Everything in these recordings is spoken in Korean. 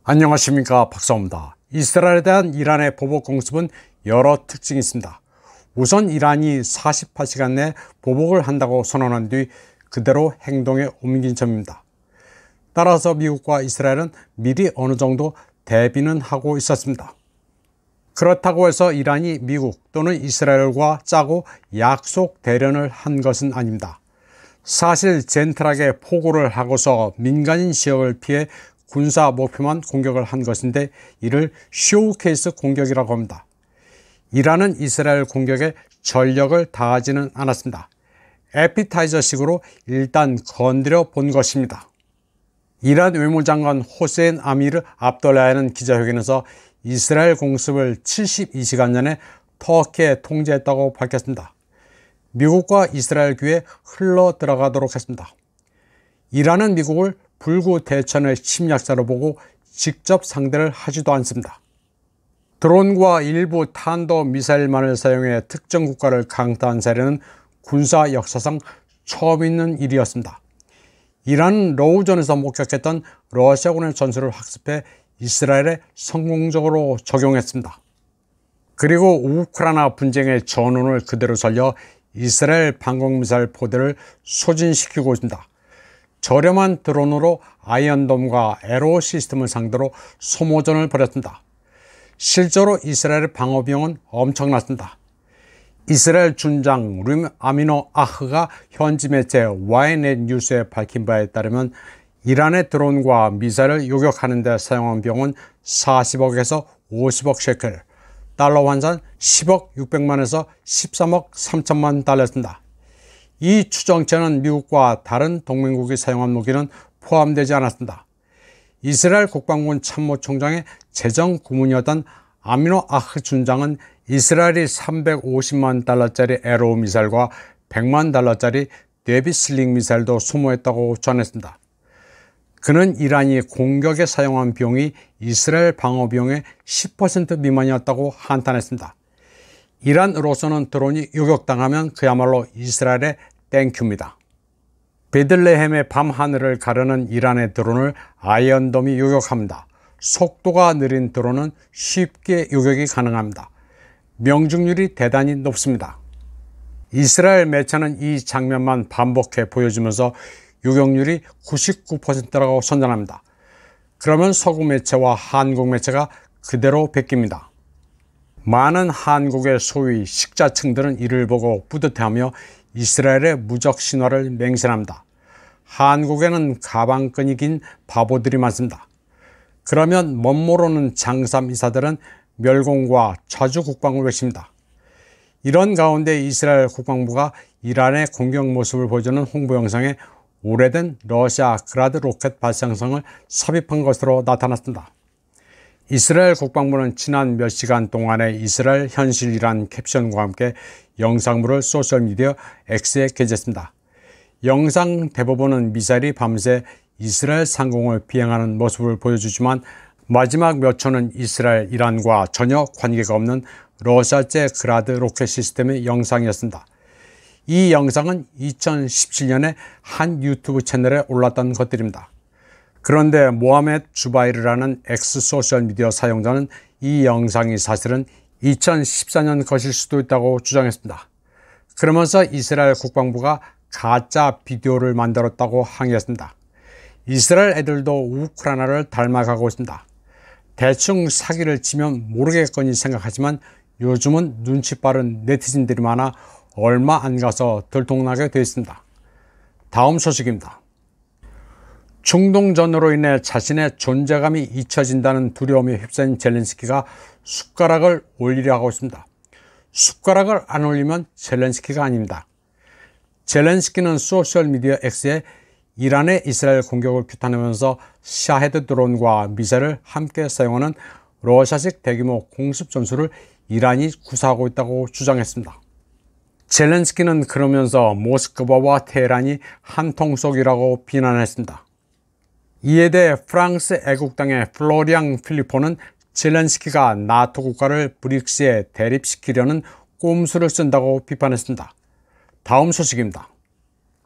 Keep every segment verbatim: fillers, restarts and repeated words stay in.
안녕하십니까, 박사입니다. 이스라엘에 대한 이란의 보복 공습은 여러 특징이 있습니다. 우선 이란이 사십팔 시간 내 보복을 한다고 선언한 뒤 그대로 행동에 옮긴 점입니다. 따라서 미국과 이스라엘은 미리 어느 정도 대비는 하고 있었습니다. 그렇다고 해서 이란이 미국 또는 이스라엘과 짜고 약속 대련을 한 것은 아닙니다. 사실 젠틀하게 포고를 하고서 민간인 지역을 피해 군사 목표만 공격을 한 것인데 이를 쇼케이스 공격이라고 합니다. 이란은 이스라엘 공격에 전력을 다하지는 않았습니다. 에피타이저식으로 일단 건드려 본 것입니다. 이란 외무장관 호세인 아미르 압돌라야는 기자회견에서 이스라엘 공습을 칠십이 시간 전에 터키에 통제했다고 밝혔습니다. 미국과 이스라엘 귀에 흘러 들어가도록 했습니다. 이란은 미국을 불구 대천의 침략자로 보고 직접 상대를 하지도 않습니다. 드론과 일부 탄도 미사일만을 사용해 특정 국가를 강타한 사례는 군사 역사상 처음 있는 일이었습니다. 이란은 러우전에서 목격했던 러시아군의 전술을 학습해 이스라엘에 성공적으로 적용했습니다. 그리고 우크라이나 분쟁의 전운을 그대로 살려 이스라엘 방공미사일 포대를 소진시키고 있습니다. 저렴한 드론으로 아이언돔과 에로 시스템을 상대로 소모전을 벌였습니다. 실제로 이스라엘의 방어 비용은 엄청났습니다. 이스라엘 준장 림 아미노 아흐가 현지 매체 와이넷 뉴스에 밝힌 바에 따르면 이란의 드론과 미사일을 요격하는 데 사용한 비용은 사십억에서 오십억 셰켈, 달러 환산 십억 육백만에서 십삼억 삼천만 달러였습니다. 이 추정치는 미국과 다른 동맹국이 사용한 무기는 포함되지 않았습니다. 이스라엘 국방군 참모총장의 재정 고문이었던 아미노 아흐 준장은 이스라엘이 삼백오십만 달러짜리 에로 미사일과 백만 달러짜리 데빗 슬링 미사일도 소모했다고 전했습니다. 그는 이란이 공격에 사용한 비용이 이스라엘 방어 비용의 십 퍼센트 미만이었다고 한탄했습니다. 이란으로서는 드론이 요격당하면 그야말로 이스라엘의 땡큐입니다. 베들레헴의 밤하늘을 가르는 이란의 드론을 아이언돔이 요격합니다. 속도가 느린 드론은 쉽게 요격이 가능합니다. 명중률이 대단히 높습니다. 이스라엘 매체는 이 장면만 반복해 보여주면서 요격률이 구십구 퍼센트라고 선전합니다. 그러면 서구 매체와 한국 매체가 그대로 베낍니다. 많은 한국의 소위 식자층들은 이를 보고 뿌듯해하며 이스라엘의 무적 신화를 맹신합니다. 한국에는 가방끈이 긴 바보들이 많습니다. 그러면 멋모르는 장삼이사들은 멸공과 자주 국방을 외칩니다. 이런 가운데 이스라엘 국방부가 이란의 공격 모습을 보여주는 홍보 영상에 오래된 러시아 그라드 로켓 발사성을 삽입한 것으로 나타났습니다. 이스라엘 국방부는 지난 몇 시간 동안의 이스라엘 현실이란 캡션과 함께 영상물을 소셜미디어 X에 게재했습니다. 영상 대부분은 미사일이 밤새 이스라엘 상공을 비행하는 모습을 보여주지만 마지막 몇 초는 이스라엘, 이란과 전혀 관계가 없는 러시아제 그라드 로켓 시스템의 영상이었습니다. 이 영상은 이천십칠 년에 한 유튜브 채널에 올랐던 것들입니다. 그런데 모하메드 주바이르라는 X 소셜미디어 사용자는 이 영상이 사실은 이천십사 년 것일 수도 있다고 주장했습니다. 그러면서 이스라엘 국방부가 가짜 비디오를 만들었다고 항의했습니다. 이스라엘 애들도 우크라이나를 닮아가고 있습니다. 대충 사기를 치면 모르겠거니 생각하지만 요즘은 눈치 빠른 네티즌들이 많아 얼마 안 가서 들통나게 되어 있습니다. 다음 소식입니다. 중동전으로 인해 자신의 존재감이 잊혀진다는 두려움에 휩싸인 젤렌스키가 숟가락을 올리려 하고 있습니다. 숟가락을 안 올리면 젤렌스키가 아닙니다. 젤렌스키는 소셜미디어 X에 이란의 이스라엘 공격을 규탄하면서 샤헤드 드론과 미사일을 함께 사용하는 러시아식 대규모 공습 전술을 이란이 구사하고 있다고 주장했습니다. 젤렌스키는 그러면서 모스크바와 테헤란이 한통속이라고 비난했습니다. 이에 대해 프랑스 애국당의 플로리앙 필리포는 젤렌스키가 나토 국가를 브릭스에 대립시키려는 꼼수를 쓴다고 비판했습니다. 다음 소식입니다.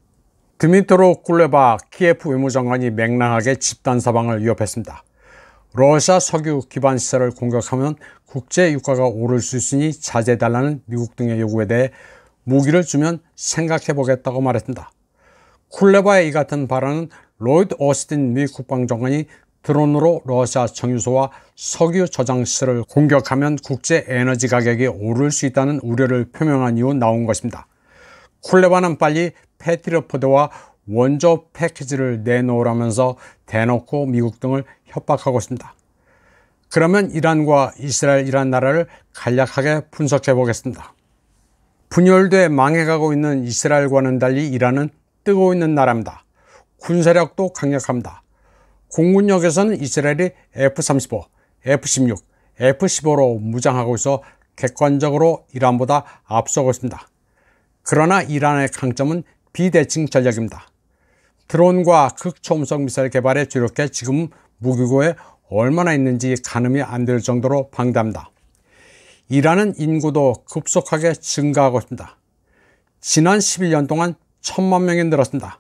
드미트로 쿨레바 키예프 외무장관이 맹랑하게 집단 사방을 위협했습니다. 러시아 석유 기반 시설을 공격하면 국제 유가가 오를 수 있으니 자제해달라는 미국 등의 요구에 대해 무기를 주면 생각해보겠다고 말했습니다. 쿨레바의 이 같은 발언은 로이드 오스틴 미 국방장관이 드론으로 러시아 정유소와 석유 저장 시설을 공격하면 국제 에너지 가격이 오를 수 있다는 우려를 표명한 이후 나온 것입니다. 쿨레바는 빨리 패트리어트 포대와 원조 패키지를 내놓으라면서 대놓고 미국 등을 협박하고 있습니다. 그러면 이란과 이스라엘이란 나라를 간략하게 분석해 보겠습니다. 분열돼 망해가고 있는 이스라엘과는 달리 이란은 뜨고 있는 나라입니다. 군사력도 강력합니다. 공군력에서는 이스라엘이 에프 삼십오, 에프 십육, 에프 십오로 무장하고 있어 객관적으로 이란보다 앞서고 있습니다. 그러나 이란의 강점은 비대칭 전략입니다. 드론과 극초음속 미사일 개발에 주력해 지금 무기고에 얼마나 있는지 가늠이 안 될 정도로 방대합니다. 이란은 인구도 급속하게 증가하고 있습니다. 지난 십일 년 동안 천만 명이 늘었습니다.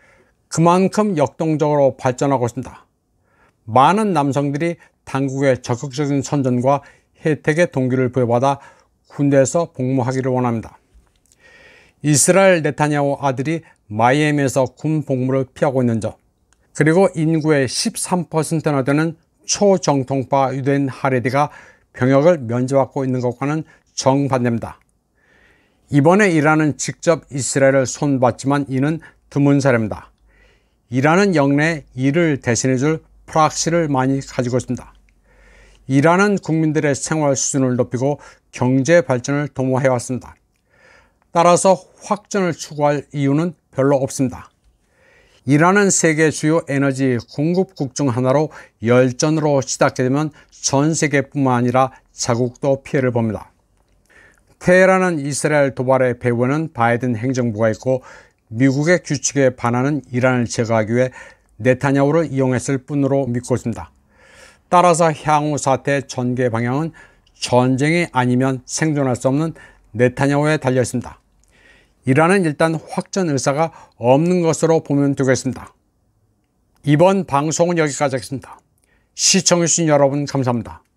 그만큼 역동적으로 발전하고 있습니다. 많은 남성들이 당국의 적극적인 선전과 혜택의 동기를 부여받아 군대에서 복무하기를 원합니다. 이스라엘 네타냐후 아들이 마이애미에서 군 복무를 피하고 있는 점, 그리고 인구의 십삼 퍼센트나 되는 초정통파 유대인 하레디가 병역을 면제받고 있는 것과는 정반대입니다. 이번에 이란은 직접 이스라엘을 손봤지만 이는 드문 사례입니다. 이란은 영내 이를 대신해줄 프락시를 많이 가지고 있습니다. 이란은 국민들의 생활 수준을 높이고 경제 발전을 도모해왔습니다. 따라서 확전을 추구할 이유는 별로 없습니다. 이란은 세계 주요 에너지 공급국 중 하나로 열전으로 치닫게 되면 전 세계뿐만 아니라 자국도 피해를 봅니다. 테헤란은 이스라엘 도발의 배후에는 바이든 행정부가 있고 미국의 규칙에 반하는 이란을 제거하기 위해 네타냐후를 이용했을 뿐으로 믿고 있습니다. 따라서 향후 사태의 전개 방향은 전쟁이 아니면 생존할 수 없는 네타냐후에 달려 있습니다. 이란은 일단 확전 의사가 없는 것으로 보면 되겠습니다. 이번 방송은 여기까지 하겠습니다. 시청해주신 여러분 감사합니다.